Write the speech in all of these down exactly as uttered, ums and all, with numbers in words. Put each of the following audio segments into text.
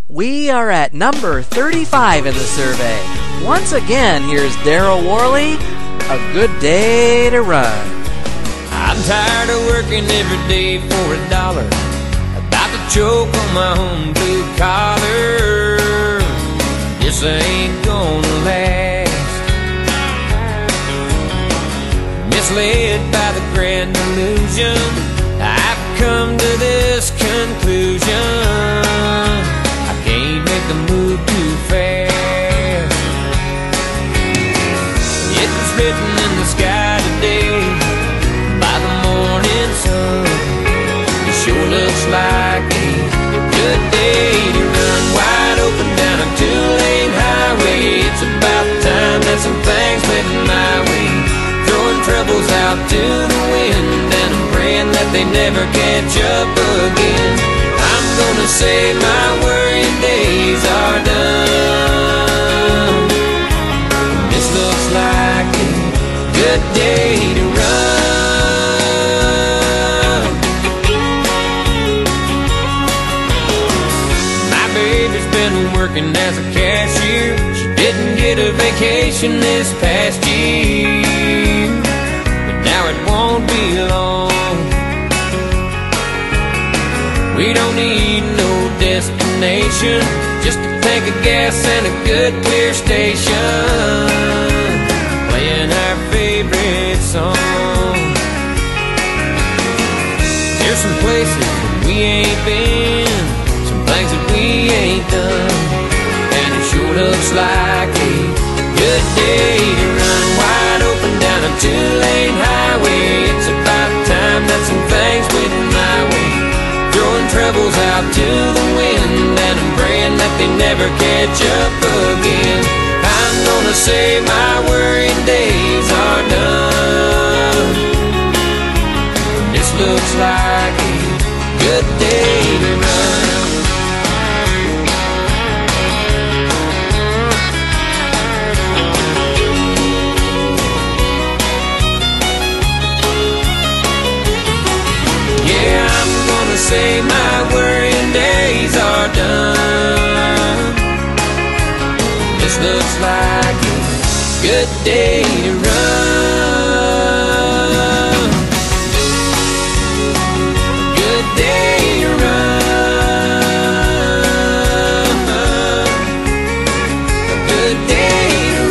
We are at number thirty-five in the survey. Once again, here's Daryl Worley, A Good Day to Run. I'm tired of working every day for a dollar, about to choke on my own blue collar. This ain't gonna last. Misled by the grand illusion, I've come to this conclusion: I can't make the move too fast. It was written in the sky today by the morning sun. It sure looks like a good day to run wide open down a two-lane highway. It's about time that some things went my way, throwing troubles out to the wind, and I'm praying that they never catch up again. I'm gonna say my worrying days are done. This looks like a good day to run. My baby's been working as a cashier. She didn't get a vacation this past year, but now it won't be long. We don't need no destination, just a tank of gas and a good clear station, playing our favorite song. There's some places that we ain't been, some things that we ain't done, and it sure looks like a good day to run wide open down a two-lane highway. It's about time that some things went my way, throwing troubles out to the wind, and I'm praying that they never catch up again. I'm gonna say my worrying days are done. This looks like a good day to run. Say my worrying days are done. This looks like a good day to run. Good day to run. A good day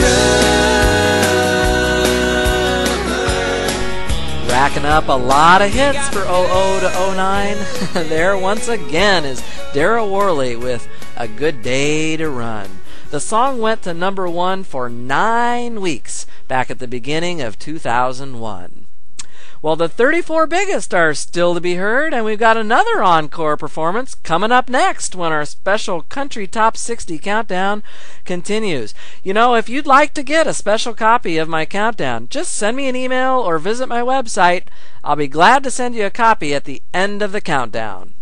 to run. Racking up a lot of hits for oh oh to oh nine. There once again is Daryl Worley with A Good Day to Run. The song went to number one for nine weeks back at the beginning of two thousand one. Well, the thirty-four biggest are still to be heard, and we've got another encore performance coming up next when our special Country Top sixty Countdown continues. You know, if you'd like to get a special copy of my countdown, just send me an email or visit my website. I'll be glad to send you a copy at the end of the countdown.